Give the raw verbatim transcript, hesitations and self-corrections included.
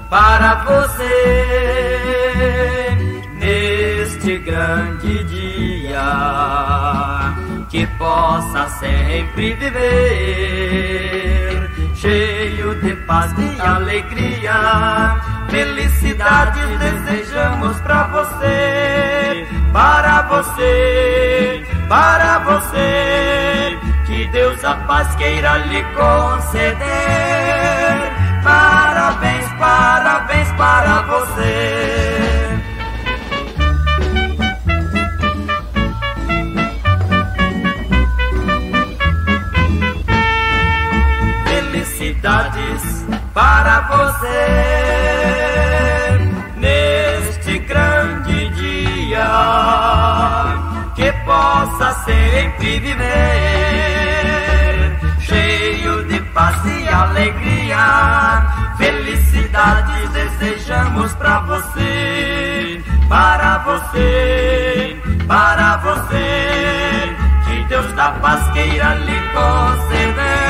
para você neste grande dia, que possa sempre viver cheio de paz e alegria. Felicidades desejamos pra você, para você, para você, que Deus a paz queira lhe conceder. Parabéns, parabéns para você. Felicidades para você neste grande dia, que possa sempre viver cheio de paz e alegria. Felicidades desejamos pra você, para você, para você, que Deus da paz queira lhe conceder.